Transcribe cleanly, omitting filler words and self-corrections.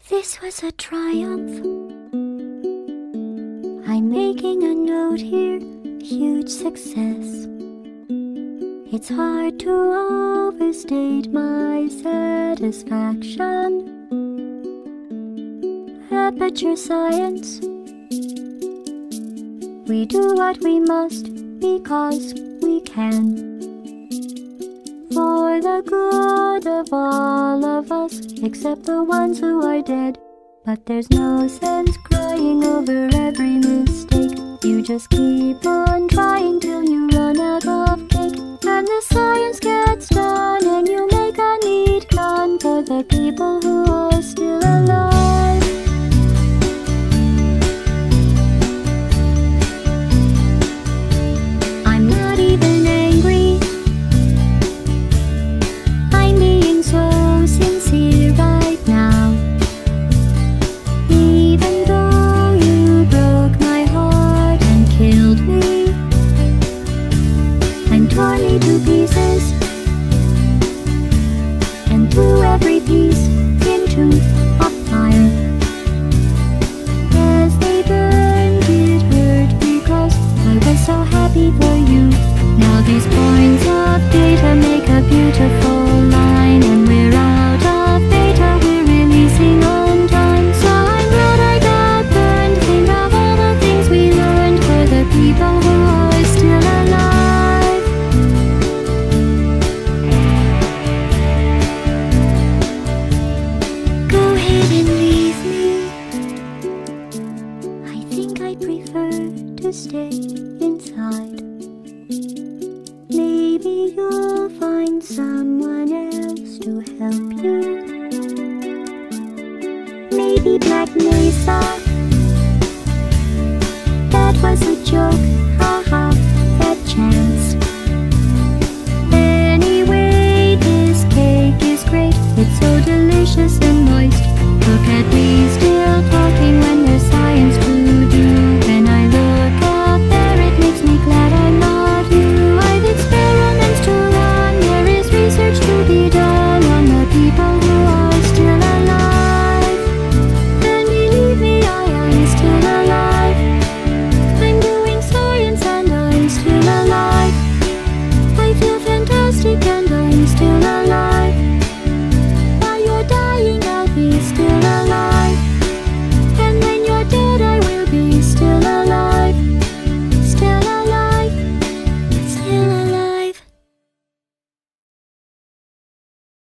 This was a triumph. I'm making a note here, huge success. It's hard to overstate my satisfaction. Aperture science. We do what we must because we can. For the good of all of us, except the ones who are dead. But there's no sense crying over every mistake. You just keep on trying till you run out of cake. And the science gets done and you make a neat gun for the people who are still alive. I'm not even angry. I'm being so sincere right now. Even though you broke my heart and killed me and tore me to pieces and threw every piece into a fire. As they burned, it hurt because I was so happy for you. Now these points of data make a beautiful line, and we're out of data, we're releasing on time. So I'm glad I got burned. Think of all the things we learned for the people who are still alive. Go ahead and leave me. I think I prefer to stay inside. Maybe you'll find someone else to help you. Maybe Black Mesa. That was a joke.